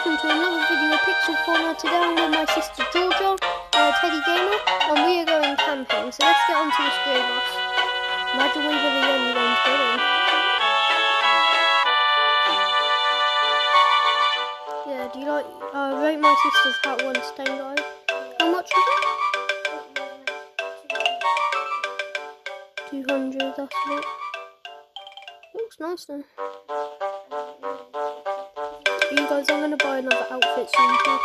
welcome to another video of Pixel Corner. Today I'm with my sister Georgia, Teddy Gamer, and we are going camping. So let's get on to the school bus. Imagine we were the only ones going. Yeah, do you like, rate my sister's hat once 10, guys. How much is it? 200, that's it. Looks nice though. You guys, I'm going to buy another outfit soon too.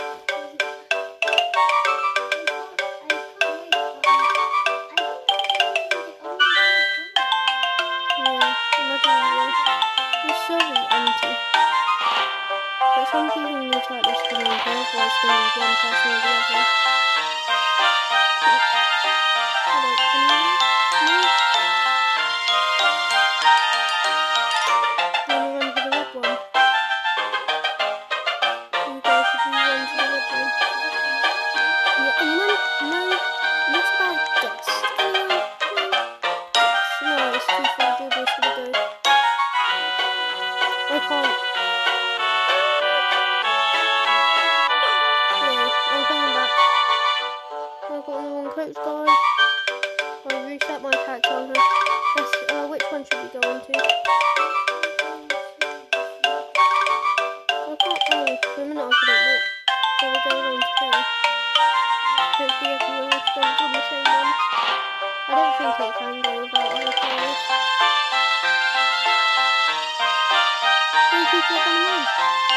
Yeah, imagine this server is empty. But some people need to like this community, otherwise it's going to be one person or the other. Guys, I'll reset my character on her. Which one should we go on to? I can't, for a minute I couldn't walk. So we're going on to her. Hopefully everyone else goes on the same one. I don't think it can go without other players. Some people are coming on.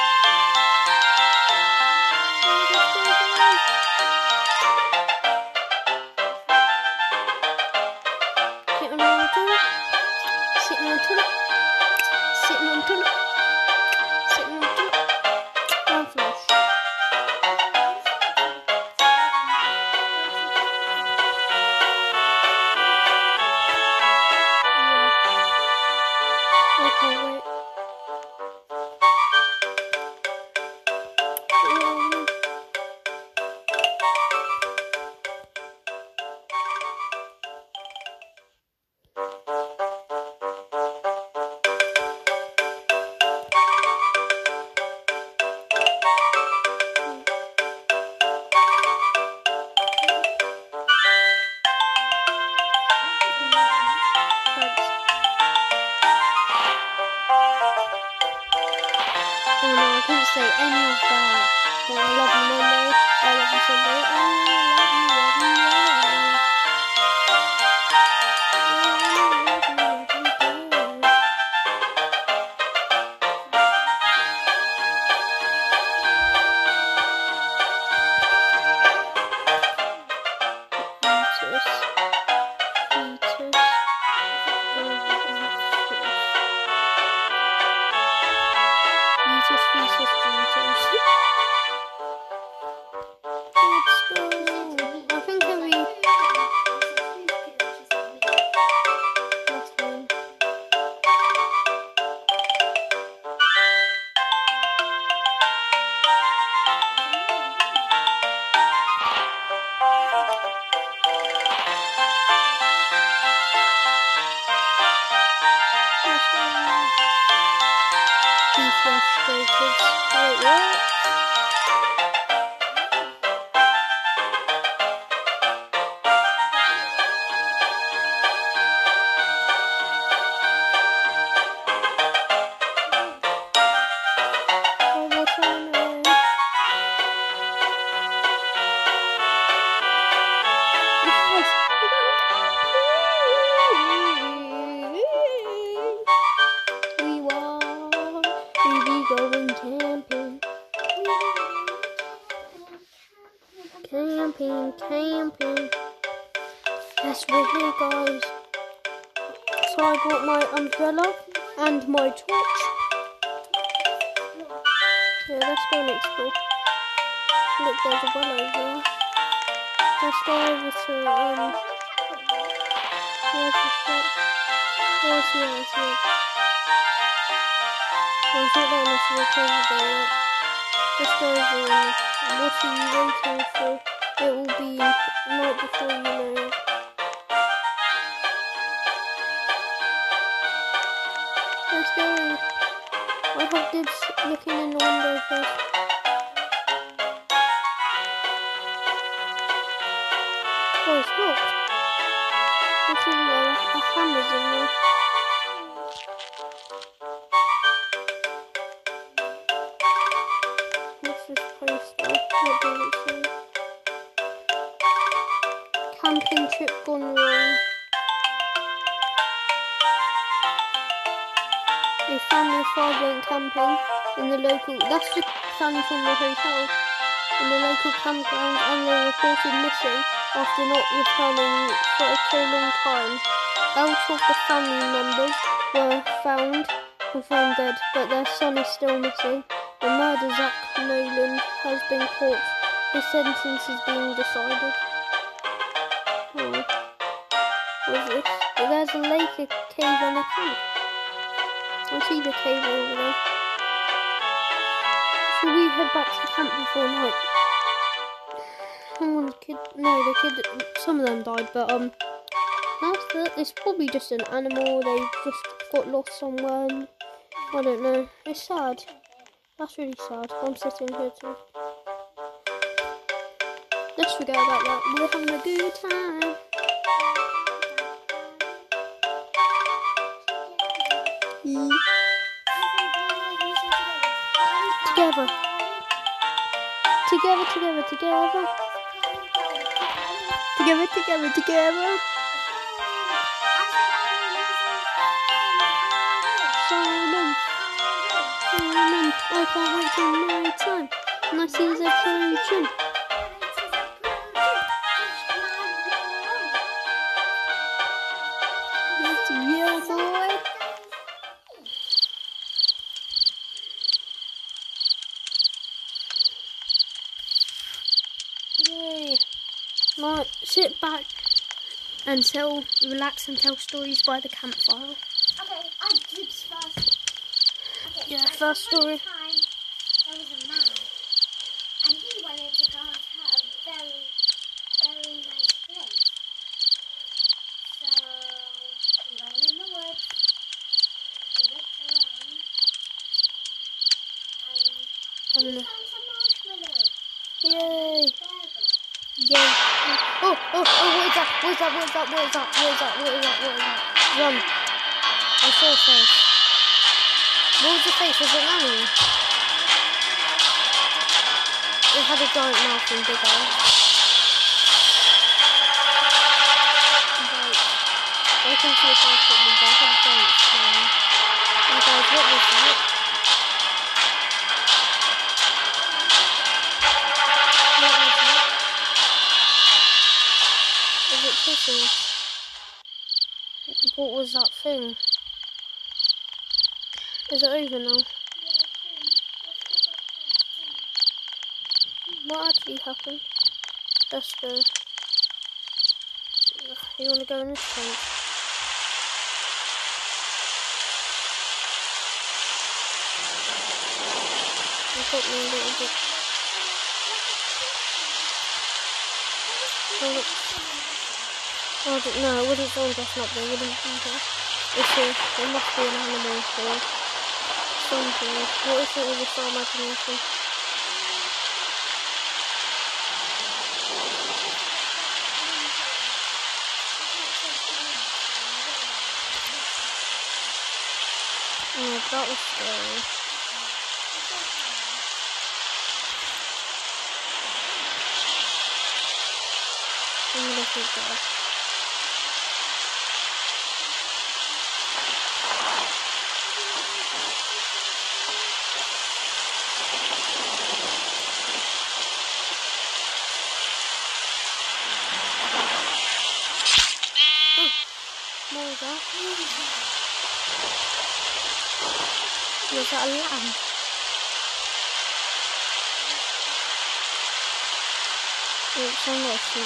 Say any of that. Well, I love you Monday, I love you Sunday, I love you. Wait, what? Camping. Yes, we're here, guys. So I brought my umbrella and my torch. Yeah, let's go and explore. Look, there's a well over there. Let's go over to, where's the shop? Oh, I see it. I think that must be over there. Let's go over there. What are you waiting for? It will be night before you know it. Let's go. I have dibs looking in the window first. Oh, it's locked. This is a hammer's in there. What's this poster? What does it say? Camping trip gone wrong. A family of 5 went camping in the local. That's the family from the hotel. In the local campground, and were reported missing after not returning for a long time. Out of the family members were confirmed dead, but their son is still missing. The murderer, Zach Nolan, has been caught. His sentence is being decided. Oh. What's this? There's a lake, a cave, and a camp. I see the cave over there. Should we head back to the camp before night? Some of them died, but it's probably just an animal. They just got lost somewhere. And I don't know. It's sad. That's really sad. I'm sitting here too. Let's forget about that. We're having a good time. Together. Together, together, together. Together, together, together. Simon. Simon. I can't wait till night time. And I see the approaching. Yeah, boy. Yay. Right, sit back and relax and tell stories by the campfire. Okay, I did first. Okay, Yeah, first story. Time, there was a man, and he wanted to go to a very, very nice place. So, he went in the woods, he looked around, and he found some marshmallows. Yay. Yay. Oh, what is that? What is that? What is that? What is that? What is that? What is that? What is that? Run. I saw a face. What was the face? Was it an animal? It had a giant mouth and big eyes. Right. I can see a face at me, but I had a giant smile. And guys, what was that? Is it kissing? What was that thing? Is it over now? What actually happened? Let's go. You want to go in this tent? You got me a little bit. No, it wouldn't sound just up there, wouldn't it? It's here. There must be an animal here. Something. What is it with this imagination? Yeah, that was scary. I'm gonna keep that. What was that? Was that a lamb? It sounded like sheep.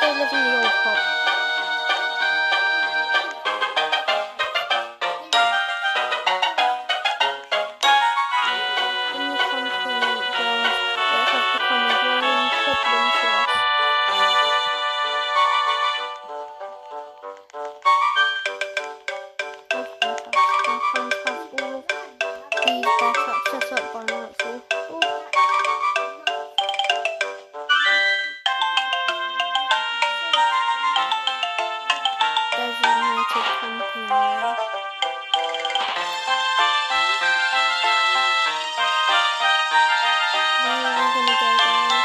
they live in the old hut. In the camping grounds, it has become a growing problem for us. Sometimes have all of these bear traps set up by nightfall. Designated camping area. Where are we gonna go, guys?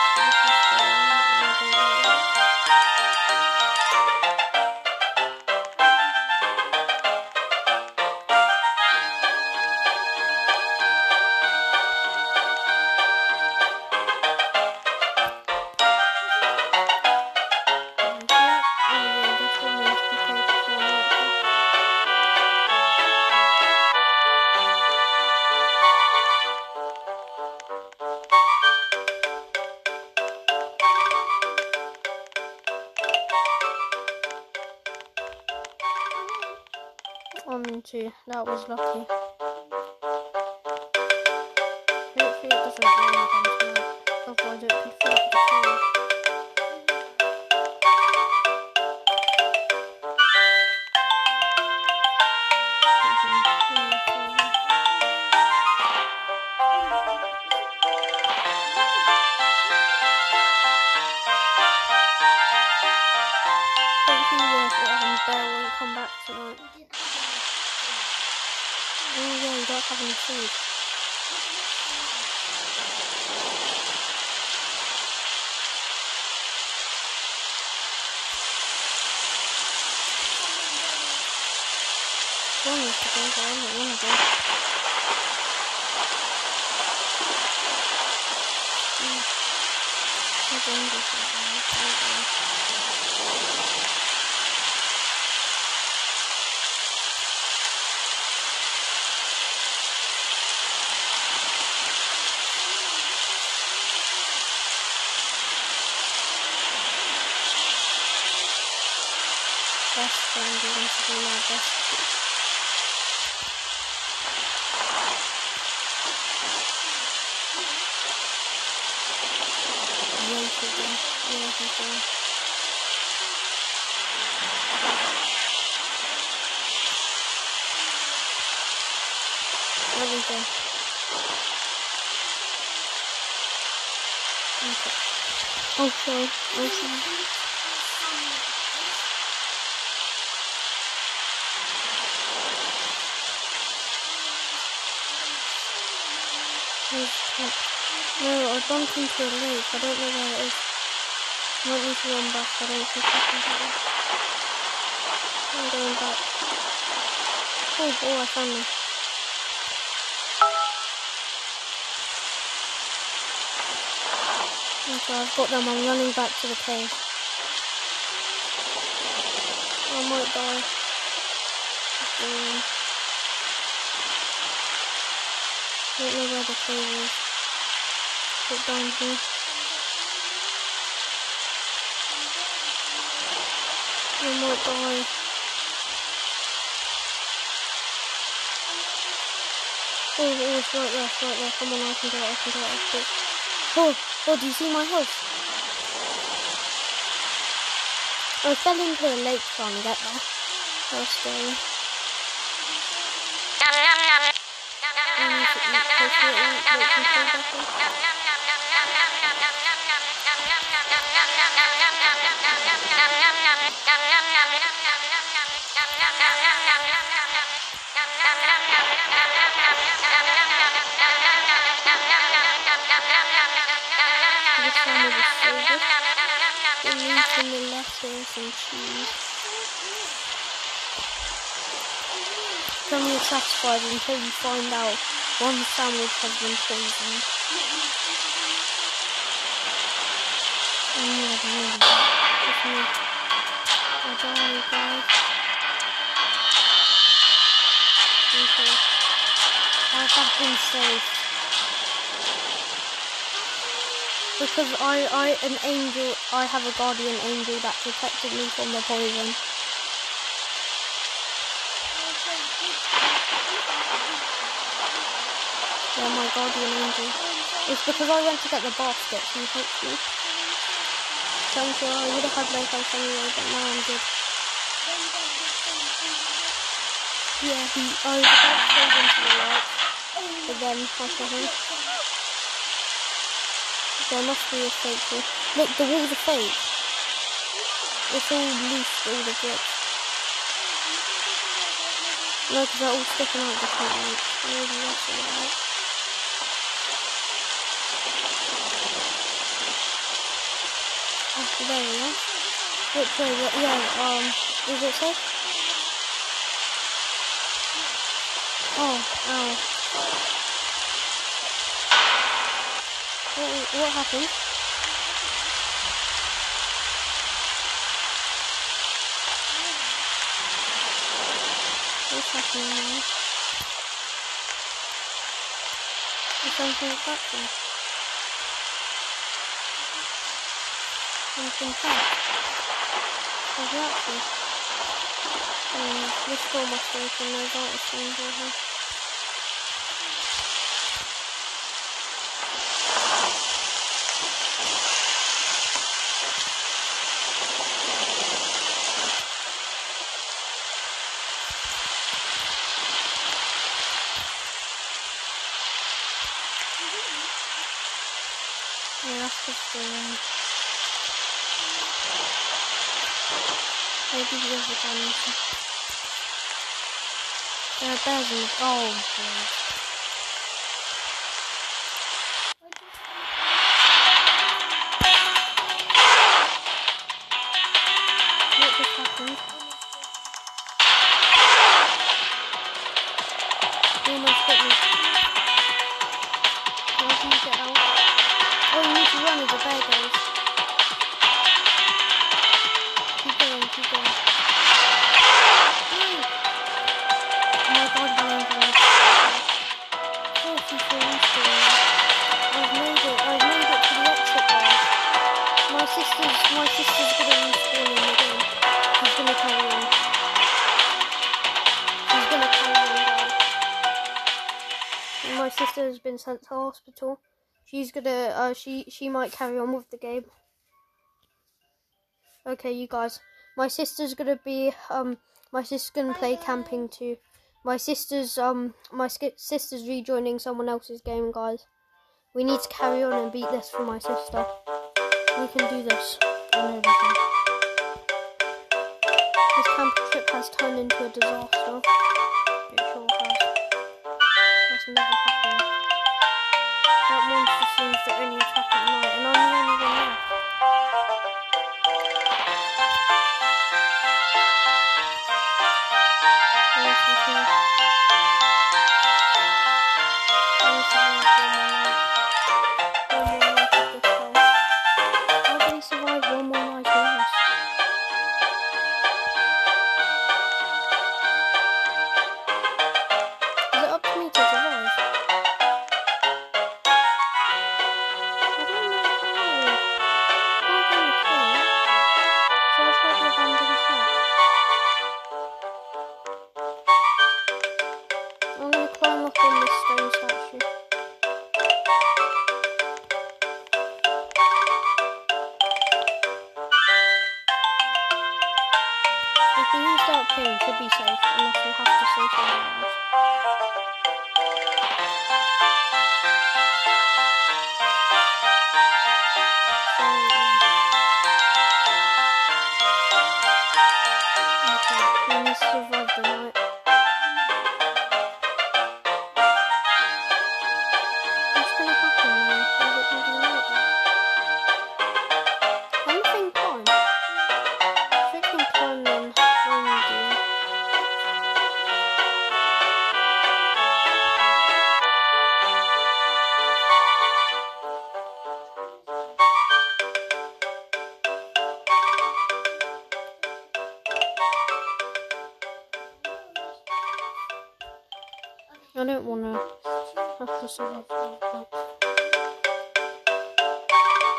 That was lucky. Hopefully it doesn't rain again tonight, otherwise it could fill up the pool. Hopefully the bear won't come back tonight. Oh yeah, you don't have any food. I want to go, but I don't want to go. I'm going to best friend, you're going to be my best friend. Let me go. Okay. Oh, sorry. Oh, sorry. No, I bumped into a lake. I don't know where it is. I might need to run back. I don't think I can get it. I'm going back. Oh, I found them. Okay, I've got them. I'm running back to the cave. I might die. I don't know where the cave is. Put down here. I might die. Oh, it's right there, it's right there. Come on, I can do it, I can do it. Oh, do you see my health? I fell into a lake trying to get there. That was scary. And the lettuce and cheese. Come you're satisfied until you find out one sandwich has been poisoned. I die, guys. Okay. I have been saved. Because I have a guardian angel that protected me from the poison. Yeah, my guardian angel. It's because I went to get the basket, so he helped me. Thank you. I would have had no health anyway, but now I'm good. Yeah, I was about to fade into the light, but then I saw him. There must be a fake here. Look, the walls are fake. It's all loose, all the bricks. No, because they're all sticking out different lengths. Maybe that's alright. Oh, there we go. Which way? Yeah, is it safe? Oh, ow. What happened? What's happening now? Is something happening? Something happened? Exactly. This door must open, there's not a single here. Yeah, that's just maybe the other one. There are bears in the... Oh, God. What just happened? You almost hit me. How can you get out? Oh, you need to run as a bear goes. Keep going, keep going. No! Oh my God, my angel. 44 installs. I've made it to the exit, guys. My sister's gonna respawn in the game. She's gonna carry on. Guys. My sister has been sent to hospital. She's gonna, she might carry on with the game. Okay, you guys. My sister's gonna play camping too. My sister's rejoining someone else's game, guys. We need to carry on and beat this for my sister. We can do this and everything. This camping trip has turned into a disaster. It sure has. That's never happened. That monster seems to only attack at night, and I'm the only one left. How do we survive one more night of this? Is it up to me to survive? I don't know how. Can't go in the cave. Shall I try the abandoned shack? I'm gonna climb up on this stone statue. If we use dark green, we should be safe, unless we have to stay somewhere else. Okay, we need to survive the night. What's gonna happen then? Is it gonna be night then? Can the thing climb? If it can climb then, I don't want to have to survive like that.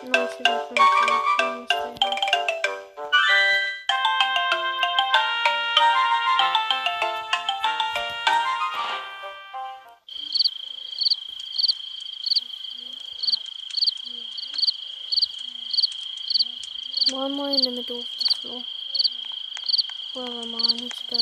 No, she's a friend. Stay here. Why am I in the middle of the floor? Where am I? I need to go.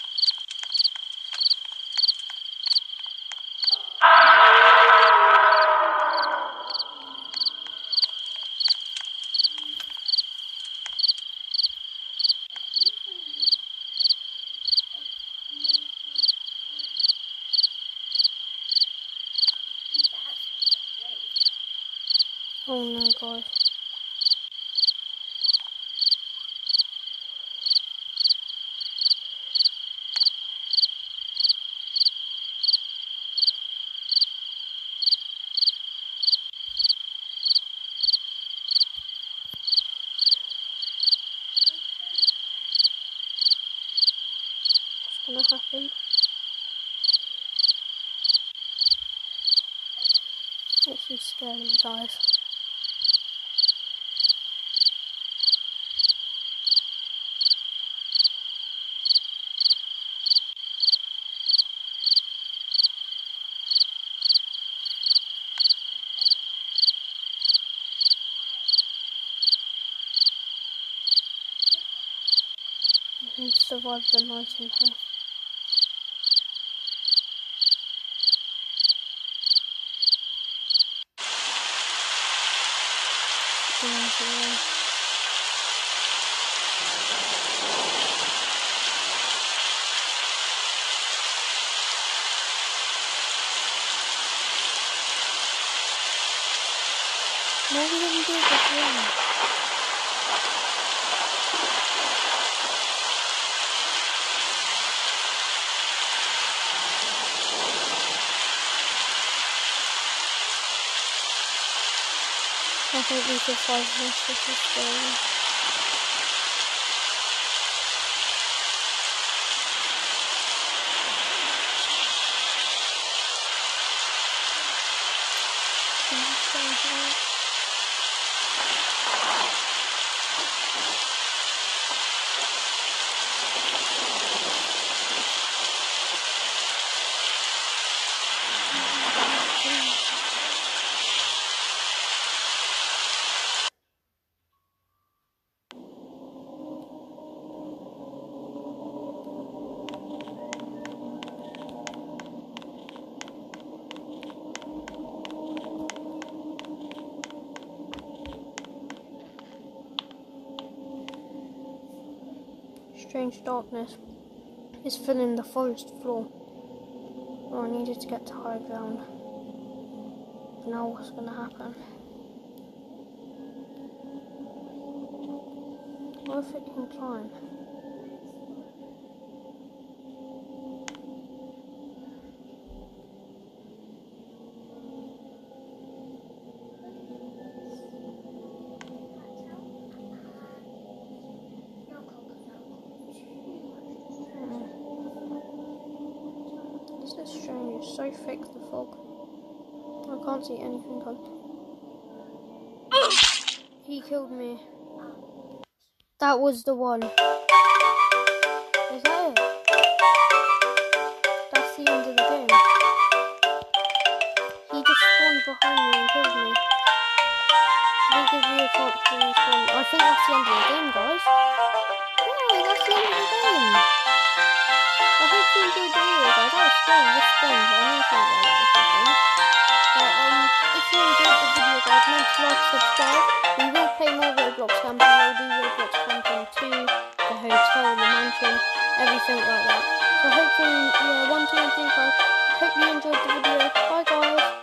Oh no, guys. What's gonna happen? Actually scary, guys. I need to survive the night in here. Yeah. What are we gonna do this one? I think we survived this. This is scary. Can you stay here? Strange darkness is filling the forest floor. Oh, I needed to get to high ground. Now what's gonna happen? What if it can climb? This is strange. It's so thick, the fog. I can't see anything on. He killed me. That was the one. Is that it? That's the end of the game. He just spawned behind me and killed me. We'll give you a chance to respawn. I think that's the end of the game, guys. Yeah, that's the end of the game. I hope you enjoyed the video, guys. That was scary. This spawned. I knew something like that was happening. But if you enjoyed the video, guys, make sure to like, subscribe. We will play more Roblox camping. We'll do Roblox camping too, the hotel, the mansion, everything like that. So hopefully, yeah, 1, 2, and 3, guys. Hope you enjoyed the video. Bye, guys.